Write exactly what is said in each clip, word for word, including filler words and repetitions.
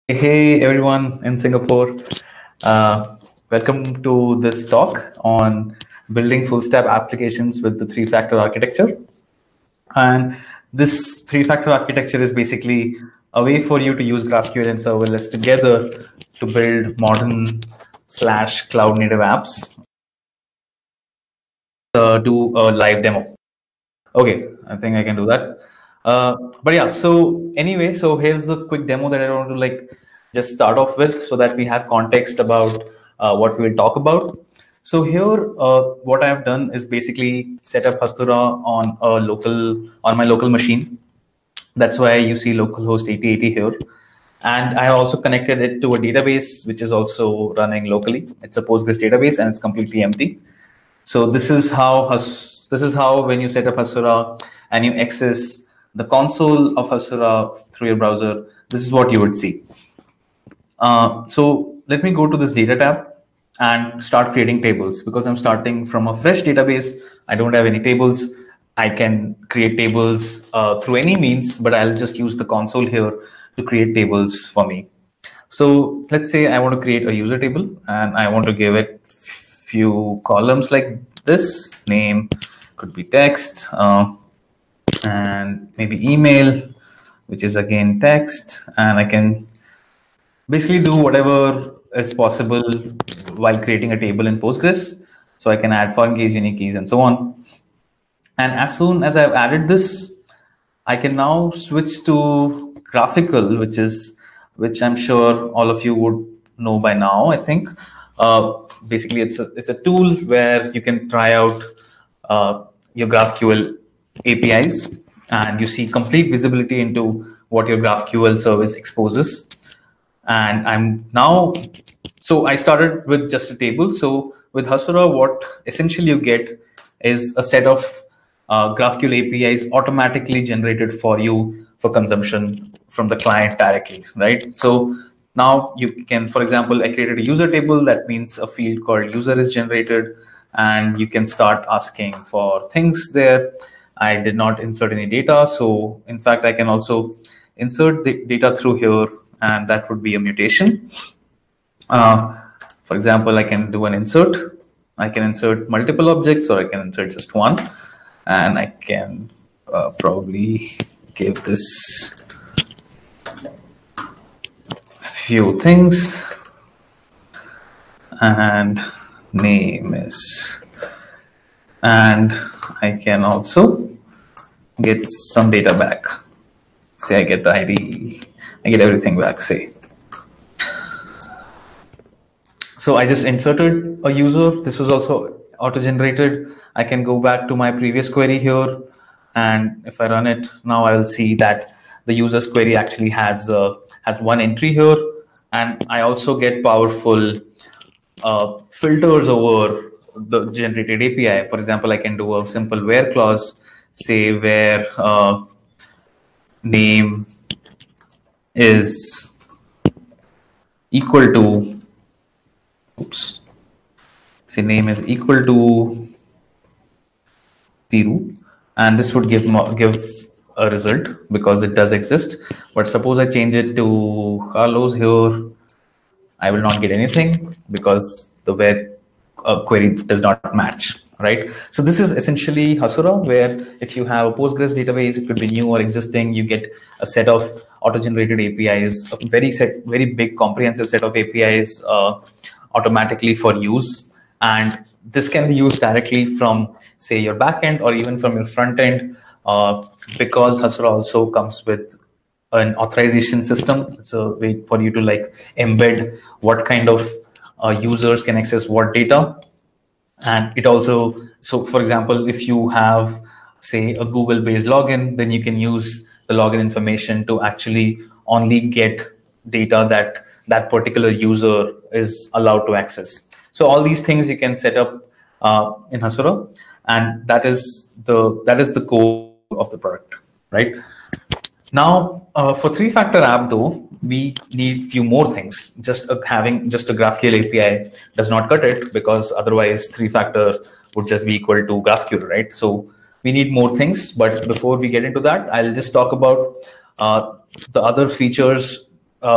Hey everyone in Singapore, uh, welcome to this talk on building full stack applications with the three-factor architecture. And this three-factor architecture is basically a way for you to use GraphQL and serverless together to build modern slash cloud native apps. Uh, do a live demo. Okay, I think I can do that. Uh, but yeah, so anyway, so here's the quick demo that I want to like just start off with so that we have context about uh, what we'll talk about. So here, uh, what I have done is basically set up Hasura on a local, on my local machine. That's why you see localhost eighty eighty here. And I have also connected it to a database, which is also running locally. It's a Postgres database and it's completely empty. So this is how Has this is how when you set up Hasura and you access the console of Hasura through your browser, this is what you would see. Uh, so let me go to this data tab and start creating tables. Because I'm starting from a fresh database, I don't have any tables. I can create tables uh, through any means, but I'll just use the console here to create tables for me. So let's say I want to create a user table and I want to give it few columns like this. Name could be text, uh, and maybe email, which is again text, and I can basically do whatever is possible while creating a table in Postgres. So I can add foreign keys, unique keys, and so on. And as soon as I've added this, I can now switch to GraphQL, which is which I'm sure all of you would know by now, I think. Uh, basically, it's a, it's a tool where you can try out uh, your GraphQL A P Is, and you see complete visibility into what your GraphQL service exposes. And I'm now, so I started with just a table. So with Hasura, what essentially you get is a set of uh, GraphQL A P Is automatically generated for you for consumption from the client directly, right? So now you can, for example, I created a user table. That means a field called user is generated, and you can start asking for things there. I did not insert any data. So in fact, I can also insert the data through here, and that would be a mutation. Uh, for example, I can do an insert. I can insert multiple objects, or I can insert just one. And I can uh, probably give this few things, and name is, and I can also get some data back. Say I get the I D, I get everything back, say. So I just inserted a user. This was also auto-generated. I can go back to my previous query here, and if I run it now, I will see that the user's query actually has uh, has one entry here. And I also get powerful uh, filters over the generated A P I. For example, I can do a simple where clause, say where uh, name is equal to, oops, say name is equal to Tiru, and this would give give a result because it does exist. But suppose I change it to Carlos here, I will not get anything because the where uh, query does not match, right? So this is essentially Hasura, where if you have a Postgres database, it could be new or existing, you get a set of auto-generated A P Is, a very set, very big comprehensive set of A P Is uh, automatically for use. And this can be used directly from, say, your backend or even from your front end. Uh, because Hasura also comes with an authorization system. It's a way for you to like embed what kind of uh, users can access what data. And it also, so for example, if you have, say, a Google-based login, then you can use the login information to actually only get data that that particular user is allowed to access. So all these things you can set up uh, in Hasura, and that is the that is the core of the product, right? Now, uh, for three-factor app though, we need few more things. Just uh, having just a GraphQL A P I does not cut it, because otherwise three-factor would just be equal to GraphQL, right? So we need more things. But before we get into that, I'll just talk about uh, the other features uh,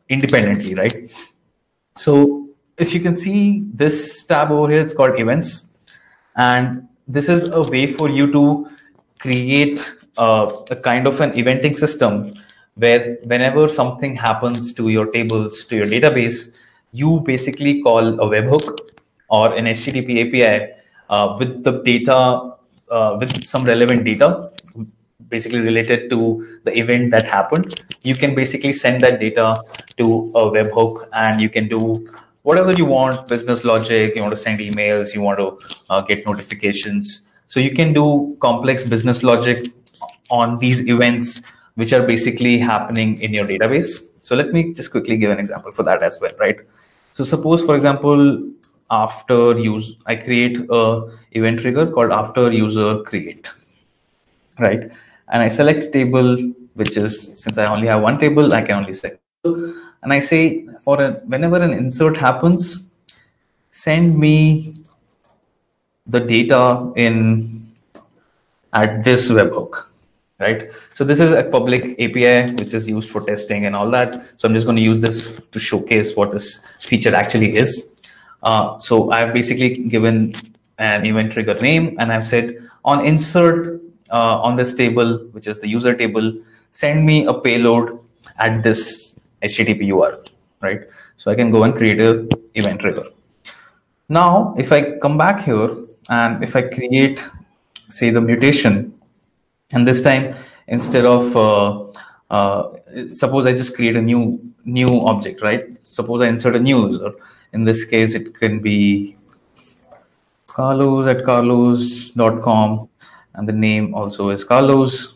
independently, right? So if you can see this tab over here, it's called events. And this is a way for you to create uh, a kind of an eventing system where whenever something happens to your tables, to your database, you basically call a webhook or an H T T P A P I uh, with the data, uh, with some relevant data, basically related to the event that happened. You can basically send that data to a webhook, and you can do whatever you want, business logic, you want to send emails, you want to uh, get notifications. So you can do complex business logic on these events, which are basically happening in your database. So let me just quickly give an example for that as well, right? So suppose, for example, after use, I create a event trigger called after user create, right? And I select table, which is, since I only have one table, I can only select. And I say, for a, whenever an insert happens, send me the data in at this webhook, right? So this is a public A P I, which is used for testing and all that. So I'm just going to use this to showcase what this feature actually is. Uh, so I've basically given an event trigger name, and I've said on insert uh, on this table, which is the user table, send me a payload at this H T T P U R L, right? So I can go and create a event trigger. Now, if I come back here and if I create, say, the mutation, and this time instead of uh, uh, suppose I just create a new new object, right? Suppose I insert a new user. In this case, it can be Carlos at carlos dot com, and the name also is Carlos,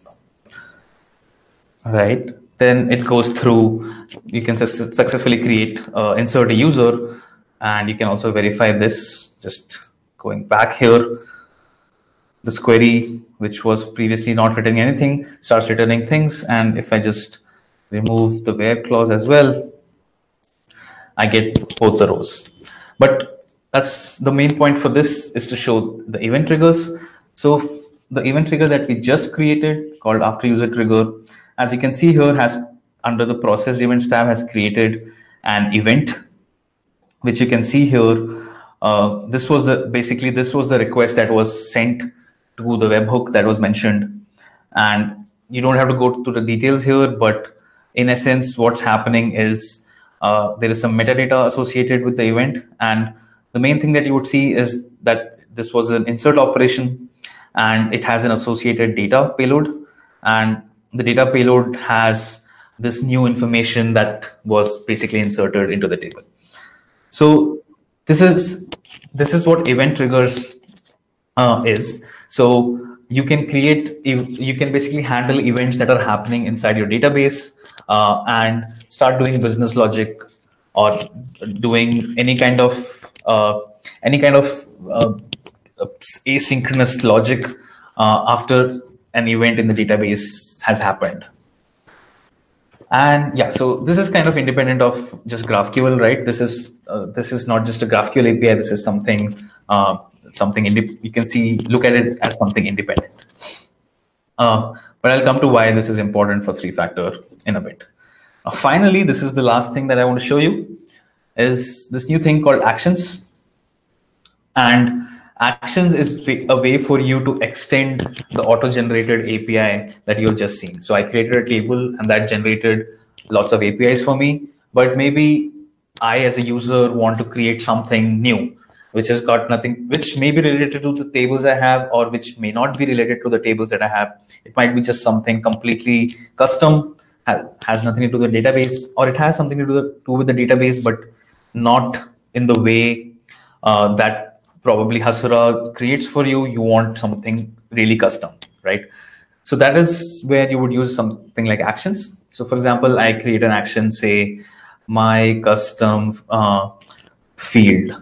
right? Then it goes through, you can su successfully create, uh, insert a user, and you can also verify this. Just going back here, this query, which was previously not returning anything, starts returning things. And if I just remove the where clause as well, I get both the rows. But that's the main point for this, is to show the event triggers. So the event trigger that we just created, called after user trigger, as you can see here, has under the processed events tab has created an event, which you can see here. Uh, this was the basically this was the request that was sent to the webhook that was mentioned, and you don't have to go to the details here. But in essence, what's happening is uh, there is some metadata associated with the event, and the main thing that you would see is that this was an insert operation, and it has an associated data payload, and the data payload has this new information that was basically inserted into the table. So this is this is what event triggers uh, is. So you can create, you can basically handle events that are happening inside your database uh, and start doing business logic or doing any kind of uh, any kind of uh, asynchronous logic uh, after an event in the database has happened. And yeah, so this is kind of independent of just GraphQL, right? This is uh, this is not just a GraphQL A P I. This is something uh, something you can see, look at it as something independent. Uh, but I'll come to why this is important for three factor in a bit. Uh, finally, this is the last thing that I want to show you, is this new thing called actions. And actions is a way for you to extend the auto-generated A P I that you've just seen. So I created a table and that generated lots of A P Is for me, but maybe I as a user want to create something new, which has got nothing, which may be related to the tables I have, or which may not be related to the tables that I have. It might be just something completely custom, has nothing to do with the database, or it has something to do with the database, but not in the way uh, that probably Hasura creates for you. You want something really custom, right? So that is where you would use something like actions. So for example, I create an action, say my custom uh, field.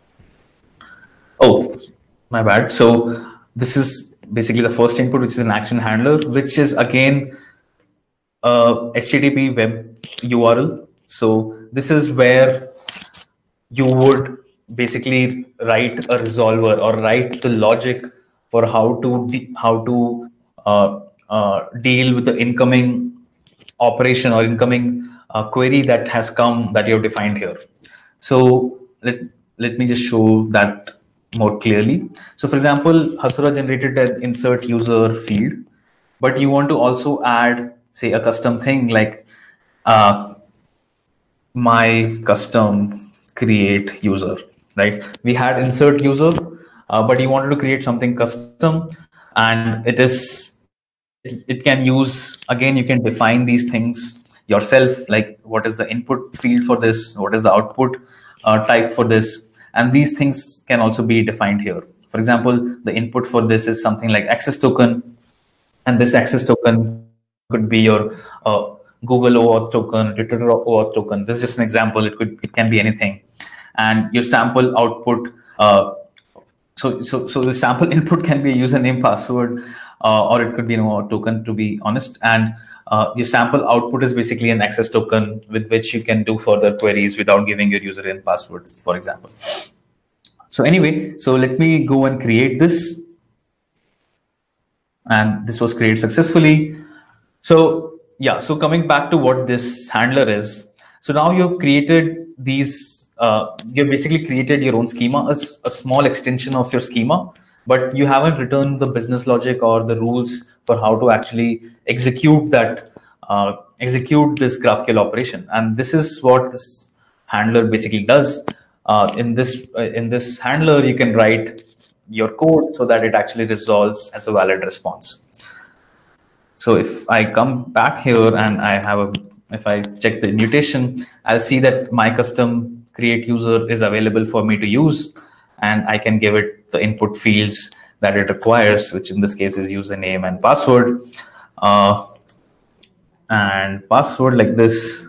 Oh, my bad. So this is basically the first input, which is an action handler, which is again a H T T P web U R L. So this is where you would basically write a resolver or write the logic for how to how to uh, uh, deal with the incoming operation or incoming uh, query that has come that you have defined here. So let, let me just show that more clearly. So for example, Hasura generated an insert user field, but you want to also add, say, a custom thing like uh, my custom create user, right? We had insert user, uh, but you wanted to create something custom, and it is it, it can use, again, you can define these things yourself, like what is the input field for this, what is the output uh, type for this, and these things can also be defined here. For example, the input for this is something like access token, and this access token could be your uh, Google OAuth token, Twitter OAuth token. This is just an example. It could, it can be anything. And your sample output. Uh, so, so, so the sample input can be a username, password, uh, or it could be an OAuth token, to be honest. And uh, your sample output is basically an access token with which you can do further queries without giving your user and password, for example. So anyway, so let me go and create this. And this was created successfully. So yeah, so coming back to what this handler is. So now you've created these, uh, you've basically created your own schema, a, a small extension of your schema, but you haven't written the business logic or the rules for how to actually execute that, uh, execute this GraphQL operation. And this is what this handler basically does. Uh, in this, uh, in this handler, you can write your code so that it actually resolves as a valid response. So if I come back here and I have a, if I check the mutation, I'll see that my custom create user is available for me to use, and I can give it the input fields that it requires, which in this case is username and password, uh, and password like this.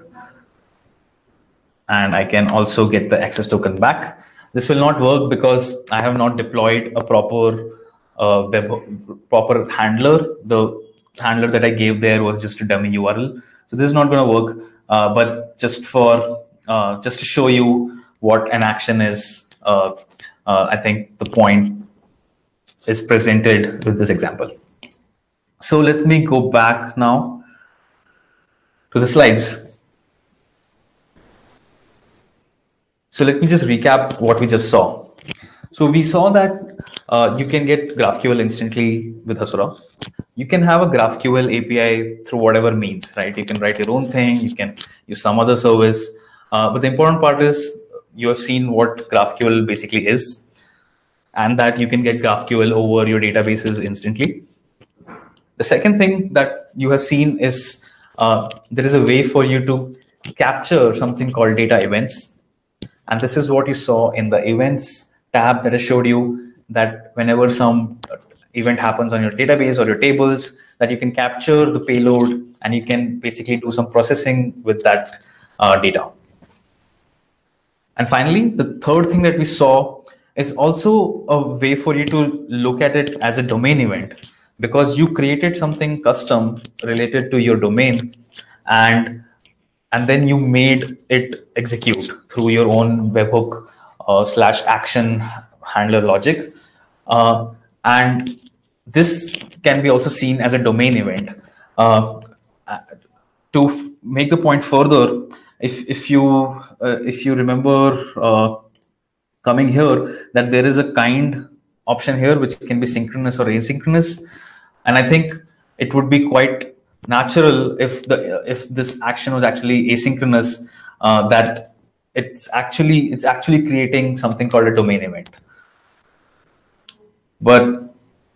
And I can also get the access token back. This will not work because I have not deployed a proper uh, web, proper handler. The handler that I gave there was just a dummy U R L. So this is not going to work. Uh, but just for uh, just to show you what an action is, uh, uh, I think the point is presented with this example. So let me go back now to the slides. So let me just recap what we just saw. So we saw that uh, you can get GraphQL instantly with Hasura. You can have a GraphQL A P I through whatever means, right? You can write your own thing, you can use some other service. Uh, but the important part is you have seen what GraphQL basically is, and that you can get GraphQL over your databases instantly. The second thing that you have seen is uh, there is a way for you to capture something called data events. And this is what you saw in the events tab that I showed you, that whenever some event happens on your database or your tables, that you can capture the payload and you can basically do some processing with that uh, data. And finally, the third thing that we saw is also a way for you to look at it as a domain event, because you created something custom related to your domain, and and then you made it execute through your own webhook uh, slash action handler logic. Uh, and this can be also seen as a domain event. Uh, to make the point further, if, if, you, uh, if you remember uh, coming here, that there is a kind option here, which can be synchronous or asynchronous. And I think it would be quite natural if the if this action was actually asynchronous, uh, that it's actually it's actually creating something called a domain event. But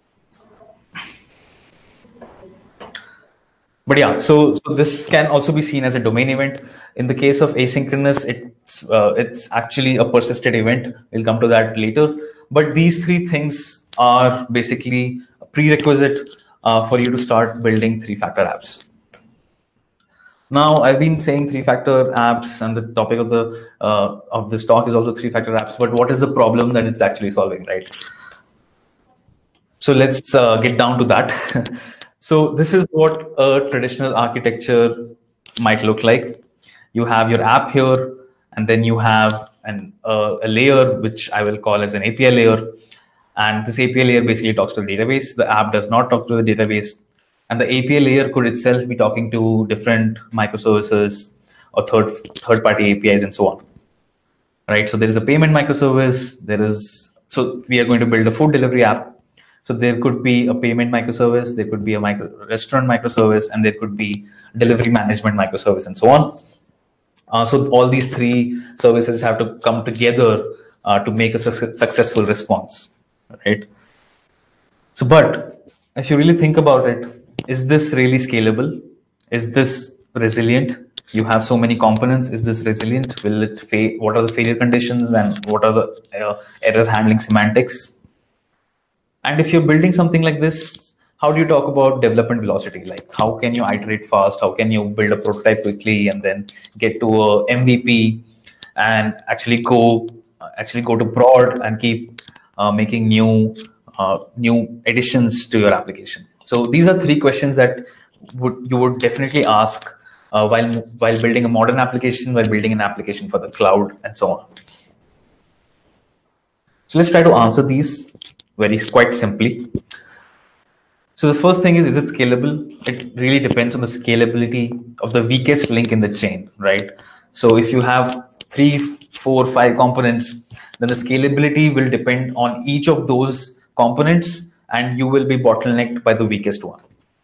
but yeah, so, so this can also be seen as a domain event. In the case of asynchronous, it's uh, it's actually a persisted event. We'll come to that later. But these three things are basically a prerequisite Uh, for you to start building three-factor apps. Now, I've been saying three-factor apps, and the topic of the uh, of this talk is also three-factor apps. But what is the problem that it's actually solving, right? So let's uh, get down to that. So this is what a traditional architecture might look like. You have your app here, and then you have an uh, a layer which I will call as an A P I layer. And this A P I layer basically talks to the database. The app does not talk to the database. And the A P I layer could itself be talking to different microservices or third third party A P Is and so on. Right. So there is a payment microservice. There is so we are going to build a food delivery app. So there could be a payment microservice, there could be a micro restaurant microservice, and there could be delivery management microservice, and so on. Uh, so all these three services have to come together uh, to make a su successful response, right? So, but if you really think about it, is this really scalable? Is this resilient? You have so many components. Is this resilient? Will it fail? What are the failure conditions, and what are the uh, error handling semantics? And if you're building something like this, how do you talk about development velocity? Like, how can you iterate fast? How can you build a prototype quickly and then get to a M V P and actually go, actually go to prod and keep uh, making new, uh, new additions to your application? So these are three questions that would you would definitely ask uh, while while building a modern application, while building an application for the cloud, and so on. So let's try to answer these very quite simply. So the first thing is, is it scalable? It really depends on the scalability of the weakest link in the chain, right? So if you have three, four, five components, then the scalability will depend on each of those components, and you will be bottlenecked by the weakest one.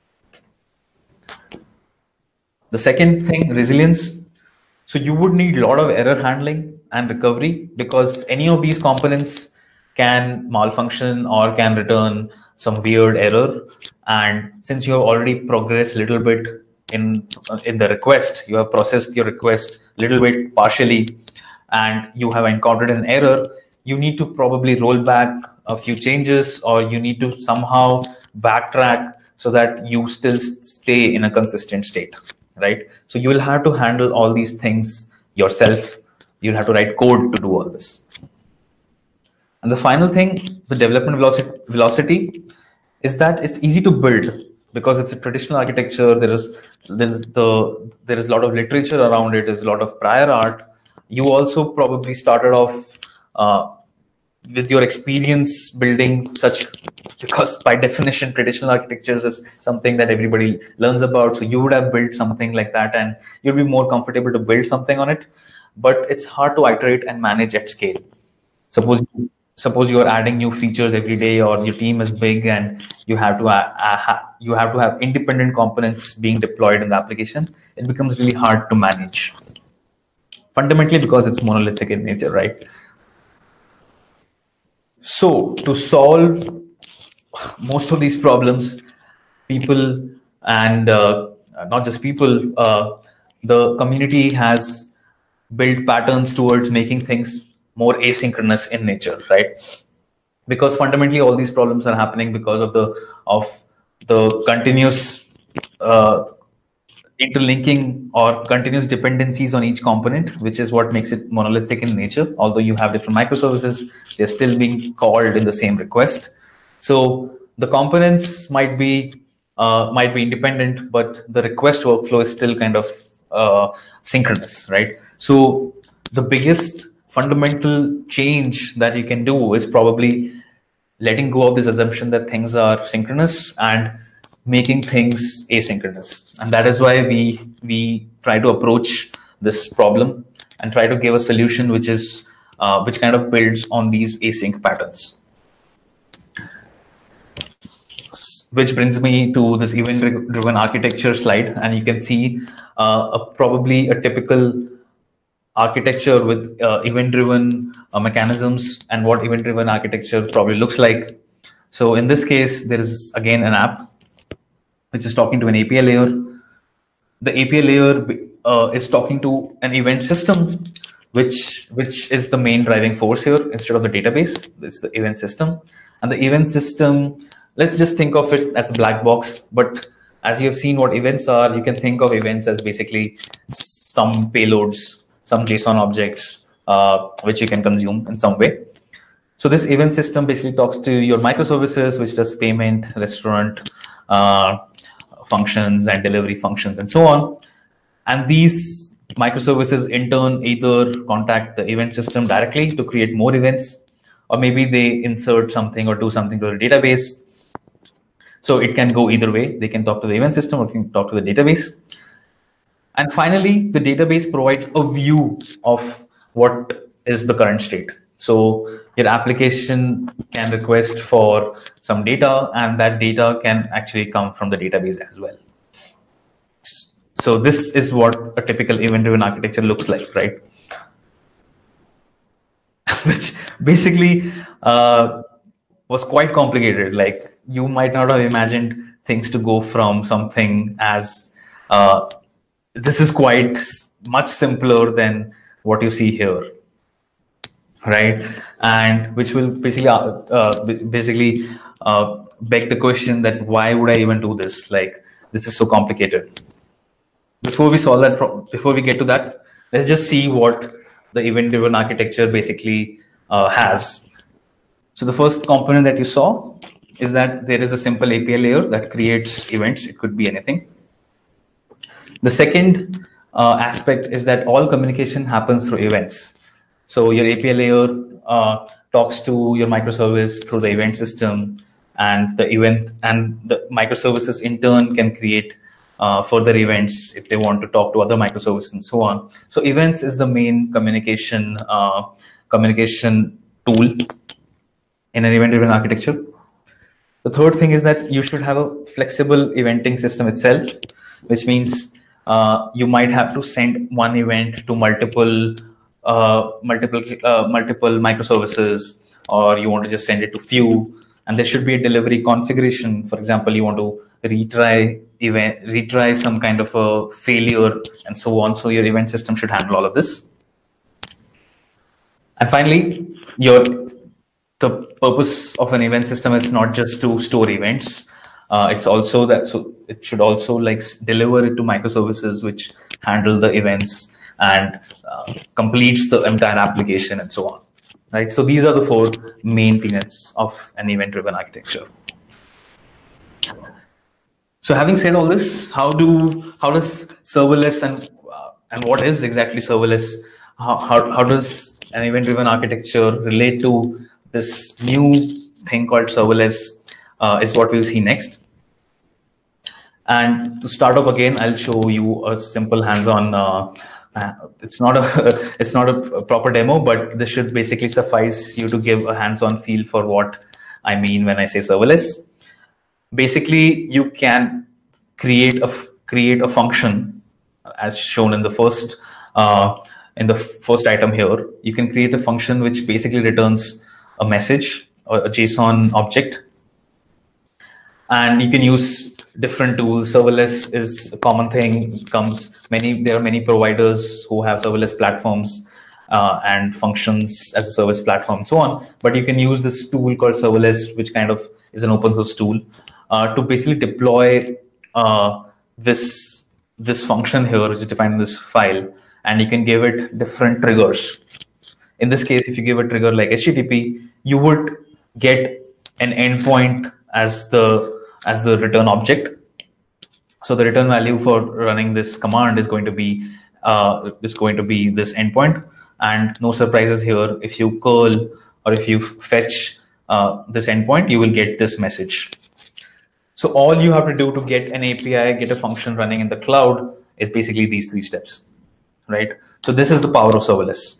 The second thing, resilience. So you would need a lot of error handling and recovery, because any of these components can malfunction or can return some weird error. And since you have already progressed a little bit in, in the request, you have processed your request a little bit partially, and you have encountered an error, you need to probably roll back a few changes, or you need to somehow backtrack so that you still stay in a consistent state, right? So you will have to handle all these things yourself. You'll have to write code to do all this. And the final thing, the development velocity, velocity is that it's easy to build because it's a traditional architecture. There is there's the there is a lot of literature around it. There's a lot of prior art. You also probably started off uh, with your experience building such, because by definition, traditional architectures is something that everybody learns about. So you would have built something like that, and you'll be more comfortable to build something on it. But it's hard to iterate and manage at scale. Suppose. Suppose you are adding new features every day, or your team is big and you have to uh, uh, you have to have independent components being deployed in the application. It becomes really hard to manage, fundamentally because it's monolithic in nature, right? So to solve most of these problems, people and uh, not just people, uh, the community has built patterns towards making things more asynchronous in nature, right? Because fundamentally all these problems are happening because of the of the continuous uh, interlinking or continuous dependencies on each component, which is what makes it monolithic in nature. Although you have different microservices, they're still being called in the same request. So the components might be uh, might be independent, but the request workflow is still kind of uh, synchronous, right? So the biggest fundamental change that you can do is probably letting go of this assumption that things are synchronous and making things asynchronous. And that is why we we try to approach this problem and try to give a solution which is uh, which kind of builds on these async patterns. Which brings me to this event-driven architecture slide, and you can see uh, a, probably a typical architecture with uh, event-driven uh, mechanisms, and what event-driven architecture probably looks like. So in this case, there is again an app which is talking to an A P I layer. The A P I layer uh, is talking to an event system, which which is the main driving force here instead of the database. It's the event system, and the event system, let's just think of it as a black box. But as you have seen what events are, you can think of events as basically some payloads, some JSON objects, uh, which you can consume in some way. So this event system basically talks to your microservices, which does payment, restaurant uh, functions, and delivery functions, and so on. And these microservices in turn either contact the event system directly to create more events, or maybe they insert something or do something to the database. So it can go either way. They can talk to the event system or can talk to the database. And finally, the database provides a view of what is the current state. So your application can request for some data, and that data can actually come from the database as well. So this is what a typical event-driven architecture looks like, right? Which basically uh, was quite complicated. Like, you might not have imagined things to go from something as uh, this is quite much simpler than what you see here, right? And which will basically uh, uh, basically uh, beg the question that why would I even do this? Like, this is so complicated. Before we solve that, before we get to that, let's just see what the event-driven architecture basically uh, has. So the first component that you saw is that there is a simple A P I layer that creates events. It could be anything. The second uh, aspect is that all communication happens through events. So your A P I layer uh, talks to your microservice through the event system, and the event and the microservices in turn can create uh, further events if they want to talk to other microservices and so on. So events is the main communication uh, communication tool in an event-driven architecture. The third thing is that you should have a flexible eventing system itself, which means uh, you might have to send one event to multiple uh, multiple uh, multiple microservices, or you want to just send it to few, and there should be a delivery configuration. For example, you want to retry event retry some kind of a failure and so on. So your event system should handle all of this. And finally, your the purpose of an event system is not just to store events. Uh, it's also that, so it should also like deliver it to microservices which handle the events and uh, completes the entire application and so on, right? So these are the four main tenets of an event-driven architecture. So having said all this, how do how does serverless and uh, and what is exactly serverless? How how, how does an event-driven architecture relate to this new thing called serverless uh, is what we'll see next. And to start off again, I'll show you a simple hands-on. Uh, uh, it's not a it's not a proper demo, but this should basically suffice you to give a hands-on feel for what I mean when I say serverless. Basically, you can create a create a function as shown in the first uh, in the first item here. You can create a function which basically returns a message or a JSON object, and you can use different tools. Serverless is a common thing. It comes many. There are many providers who have serverless platforms uh, and functions as a service platform, and so on. But you can use this tool called serverless, which kind of is an open source tool, uh, to basically deploy uh, this this function here, which is defined in this file, and you can give it different triggers. In this case, if you give a trigger like H T T P, you would get an endpoint as the as the return object. So the return value for running this command is going to be uh, is going to be this endpoint, and no surprises here. If you curl or if you fetch uh, this endpoint, you will get this message. So all you have to do to get an A P I, get a function running in the cloud, is basically these three steps, right? So this is the power of serverless.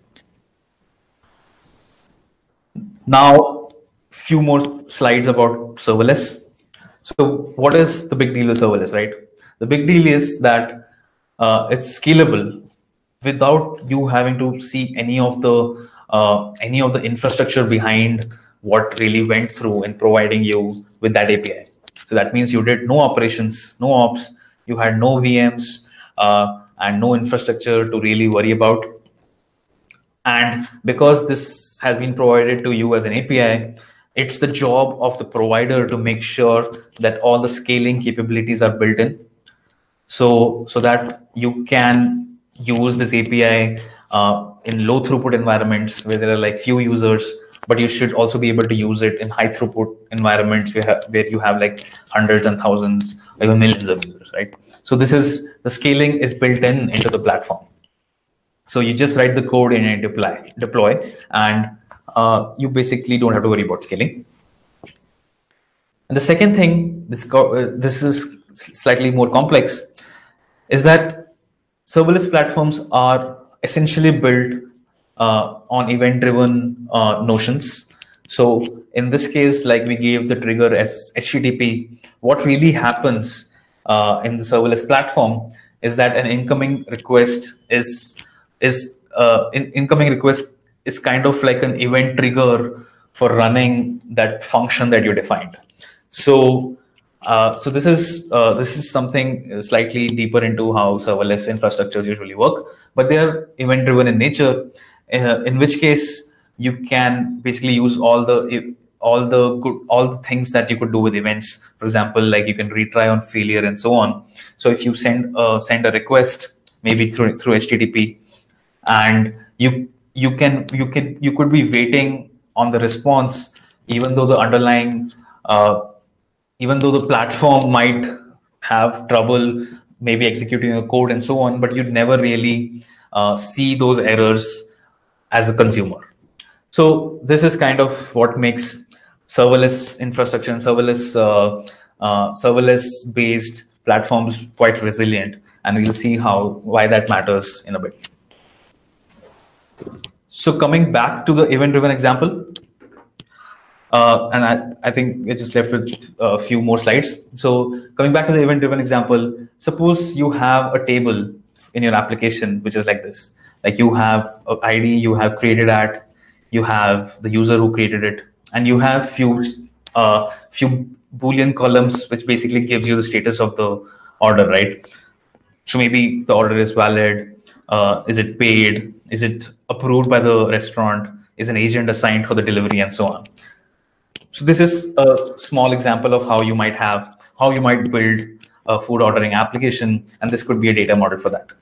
Now, few more slides about serverless. So what is the big deal with serverless, right? The big deal is that uh, it's scalable without you having to see any of the uh, any of the infrastructure behind what really went through in providing you with that A P I. So that means you did no operations, no ops, you had no V Ms uh, and no infrastructure to really worry about. And because this has been provided to you as an A P I, it's the job of the provider to make sure that all the scaling capabilities are built in. So, so that you can use this A P I uh, in low throughput environments where there are like few users, but you should also be able to use it in high throughput environments where, have, where you have like hundreds and thousands, or even millions of users, right? So this is, the scaling is built in into the platform. So you just write the code in a deploy, deploy, and uh, you basically don't have to worry about scaling. And the second thing, this, uh, this is slightly more complex, is that serverless platforms are essentially built uh, on event-driven uh, notions. So in this case, like we gave the trigger as H T T P, what really happens uh, in the serverless platform is that an incoming request is is uh, in, incoming request is kind of like an event trigger for running that function that you defined. So uh, so this is uh, this is something slightly deeper into how serverless infrastructures usually work, but they are event driven in nature. Uh, in which case you can basically use all the all the good all the things that you could do with events. For example, like you can retry on failure and so on. So if you send uh, send a request maybe through through H T T P, and you you can you can you could be waiting on the response, even though the underlying uh, even though the platform might have trouble maybe executing a code and so on, but you'd never really uh, see those errors as a consumer. So this is kind of what makes serverless infrastructure and serverless uh, uh, serverless based platforms quite resilient, and we'll see how why that matters in a bit. So coming back to the event-driven example, uh, and I, I think it just left with a few more slides. So coming back to the event-driven example, suppose you have a table in your application which is like this. Like you have an I D, you have created at, you have the user who created it, and you have few uh, few Boolean columns which basically gives you the status of the order, right? So maybe the order is valid, uh, is it paid, is it approved by the restaurant, is an agent assigned for the delivery, and so on. So this is a small example of how you might have, how you might build a food ordering application, and this could be a data model for that.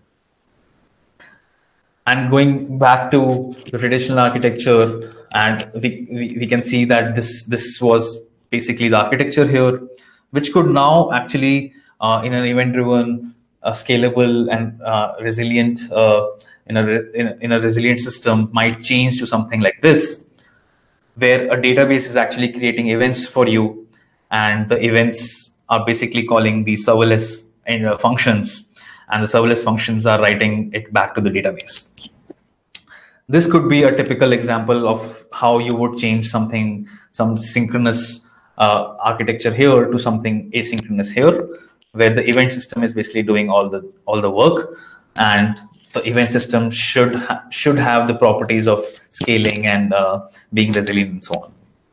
And going back to the traditional architecture, and we, we, we can see that this, this was basically the architecture here, which could now actually, uh, in an event-driven, uh, scalable and uh, resilient, uh, in, a, in, in a resilient system, might change to something like this, where a database is actually creating events for you, and the events are basically calling the serverless uh, functions, and the serverless functions are writing it back to the database. This could be a typical example of how you would change something, some synchronous uh, architecture here to something asynchronous here, where the event system is basically doing all the all the work, and the event system should ha should have the properties of scaling and uh, being resilient and so on.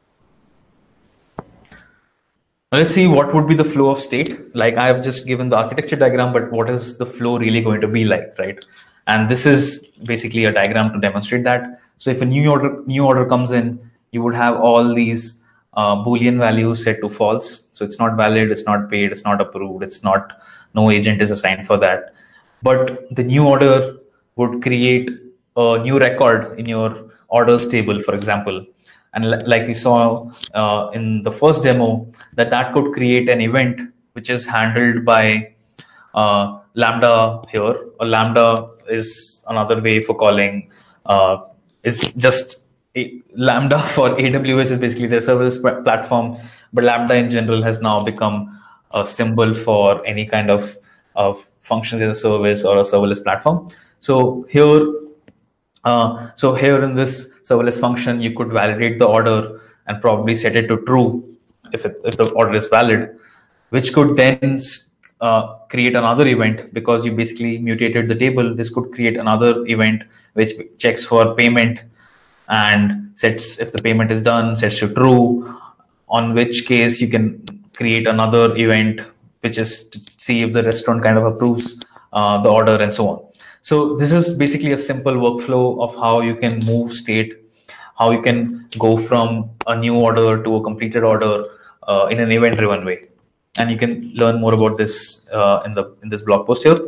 Let's see what would be the flow of state. Like I have just given the architecture diagram, but what is the flow really going to be like, right? And this is basically a diagram to demonstrate that. So if a new order new order comes in, you would have all these uh, Boolean values set to false. So it's not valid, it's not paid, it's not approved, it's not, no agent is assigned for that. But the new order would create a new record in your orders table, for example. And like we saw uh, in the first demo, that that could create an event which is handled by uh, Lambda here. Or Lambda is another way for calling, uh, is just a, Lambda for A W S is basically their service platform, but Lambda in general has now become a symbol for any kind of, of functions as a service or a serverless platform. So here, uh, so here in this serverless function, you could validate the order and probably set it to true if, it, if the order is valid, which could then uh, create another event because you basically mutated the table. This could create another event which checks for payment and sets, if the payment is done, sets to true, on which case you can create another event which is to see if the restaurant kind of approves uh, the order and so on. So this is basically a simple workflow of how you can move state, how you can go from a new order to a completed order uh, in an event-driven way. And you can learn more about this uh, in the in this blog post here.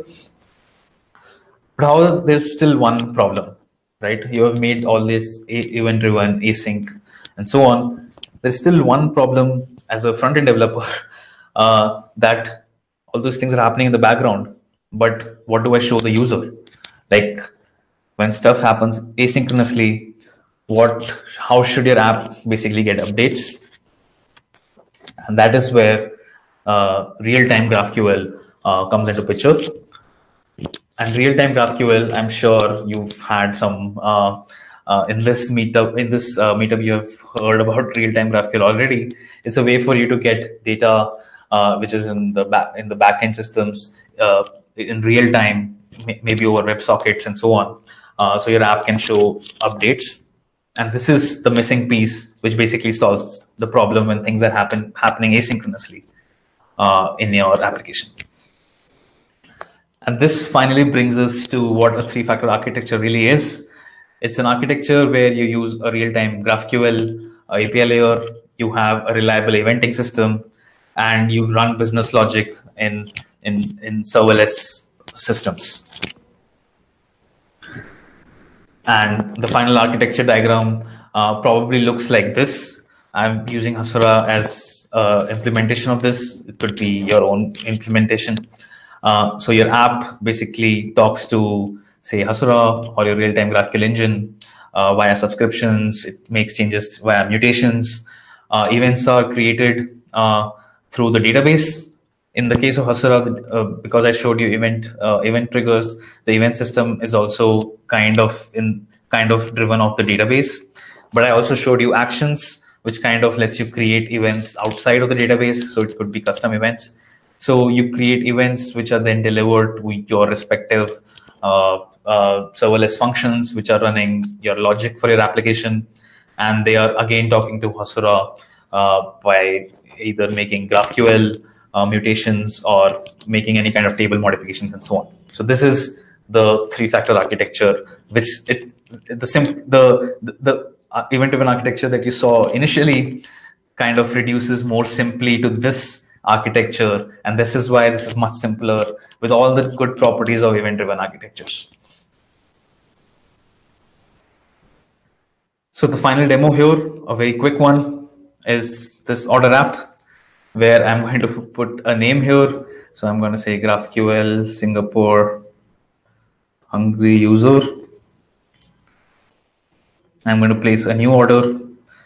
But however, there's still one problem, right? You have made all this event-driven, async, and so on. There's still one problem as a front-end developer uh, that all those things are happening in the background. But what do I show the user? Like when stuff happens asynchronously, what, how should your app basically get updates? And that is where uh, real-time GraphQL uh, comes into picture. and real-time GraphQL, I'm sure you've had some uh, uh, in this meetup. In this uh, meetup, you have heard about real-time GraphQL already. It's a way for you to get data uh, which is in the back in the backend systems uh, in real time, maybe over WebSockets and so on. Uh, so your app can show updates, and this is the missing piece, which basically solves the problem when things are happen happening asynchronously uh, in your application. And this finally brings us to what a three-factor architecture really is. It's an architecture where you use a real-time GraphQL A P I layer, you have a reliable eventing system, and you run business logic in, in, in serverless systems. And the final architecture diagram uh, probably looks like this. I'm using Hasura as uh, implementation of this. It could be your own implementation. Uh, so your app basically talks to, say, Hasura or your real-time GraphQL engine uh, via subscriptions. It makes changes via mutations. Uh, events are created uh, through the database. In the case of Hasura, uh, because I showed you event uh, event triggers, the event system is also kind of in kind of driven off the database. But I also showed you actions, which kind of lets you create events outside of the database. So it could be custom events. So you create events which are then delivered to your respective uh, uh, serverless functions, which are running your logic for your application. And they are again talking to Hasura uh, by either making GraphQL uh, mutations or making any kind of table modifications and so on. So this is the three-factor architecture, which it the sim the the, the uh, event-driven architecture that you saw initially kind of reduces more simply to this architecture, and this is why this is much simpler with all the good properties of event-driven architectures. So the final demo here, a very quick one, is this order app, where I'm going to put a name here. So I'm going to say GraphQL Singapore hungry user. I'm going to place a new order.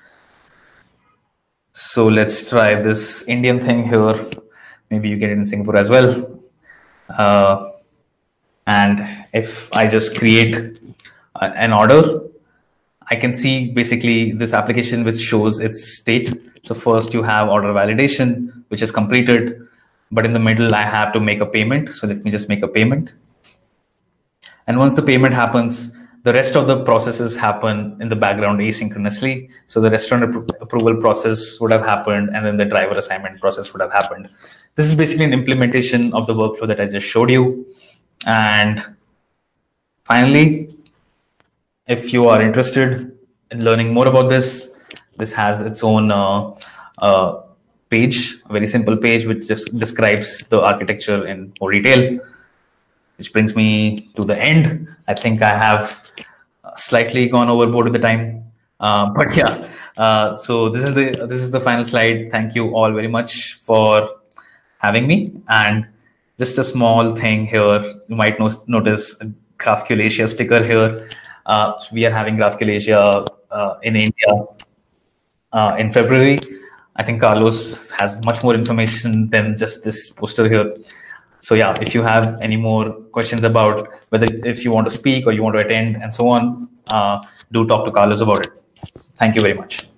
So let's try this Indian thing here. Maybe you get it in Singapore as well. Uh, and if I just create a, an order, I can see basically this application which shows its state. So first you have order validation, which is completed. But in the middle, I have to make a payment. So let me just make a payment. And once the payment happens, the rest of the processes happen in the background asynchronously. So the restaurant appro approval process would have happened, and then the driver assignment process would have happened. This is basically an implementation of the workflow that I just showed you. And finally, if you are interested in learning more about this, this has its own uh, uh, page, a very simple page, which just describes the architecture in more detail. Which brings me to the end. I think I have slightly gone overboard with the time, uh, but yeah. Uh, so this is the this is the final slide. Thank you all very much for having me. And just a small thing here, you might no notice a GraphQL Asia sticker here. Uh, so we are having GraphQL Asia uh, in India uh, in February. I think Carlos has much more information than just this poster here. So yeah, if you have any more questions about whether if you want to speak or you want to attend and so on, uh, do talk to Carlos about it. Thank you very much.